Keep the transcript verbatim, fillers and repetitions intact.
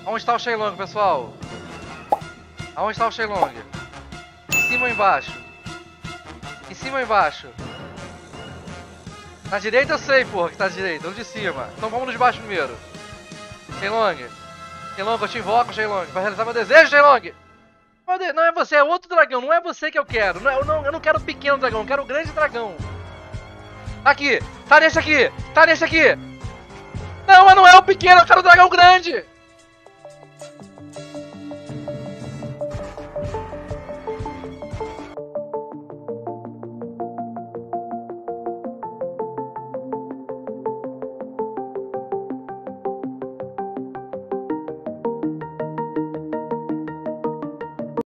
Aonde está o Shenlong, pessoal? Aonde está o Shenlong? Em cima ou embaixo? Em cima ou embaixo? Na direita eu sei, porra, que tá na direita. No de cima. Então vamos no de baixo primeiro. Shenlong. Shenlong, eu te invoco, Shenlong. Pra realizar meu desejo, Shenlong. Não é você, é outro dragão. Não é você que eu quero. Não, eu, não, eu não quero o pequeno dragão, eu quero o grande dragão. Tá aqui. Tá nesse aqui. Tá nesse aqui. Não, mas não é o pequeno, eu quero o dragão grande.